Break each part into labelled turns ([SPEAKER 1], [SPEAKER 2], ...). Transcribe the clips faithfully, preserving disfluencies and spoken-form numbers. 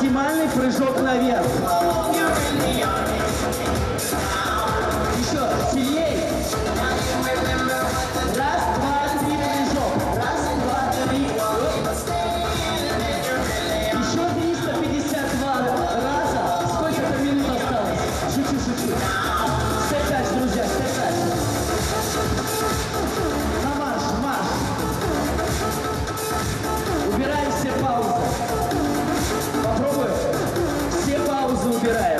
[SPEAKER 1] максимальный прыжок наверх. Еще сильнее. Раз, два, три, прыжок. Раз, два, три. Еще триста пятьдесят два раза. Сколько-то минут осталось. Шучу, шучу. Степ-тач, друзья, степ-тач. На марш, марш. Убираем все паузы. Попробуем. Все паузы убираем.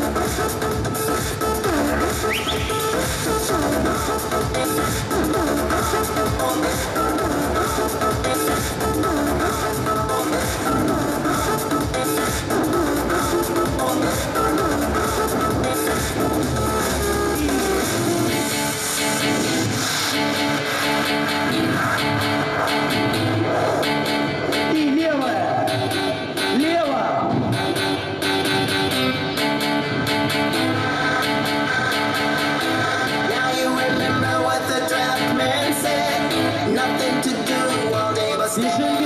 [SPEAKER 1] И левая. Лево.
[SPEAKER 2] Now you remember what the draft man said. Nothing to do all day but stay.